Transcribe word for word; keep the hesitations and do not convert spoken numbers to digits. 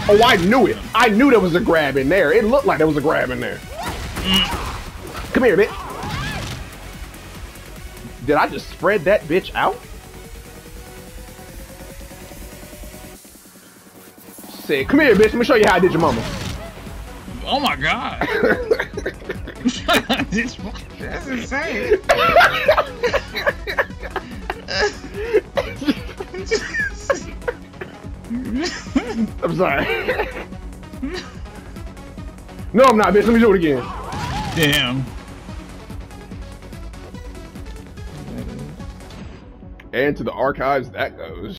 Oh, I knew it. I knew there was a grab in there. It looked like there was a grab in there. Mm. Come here, bitch. Did I just spread that bitch out? Say, come here, bitch. Let me show you how I did your mama. Oh my god. That's insane. I'm sorry. No, I'm not, bitch. Let me do it again. Damn. And to the archives that goes.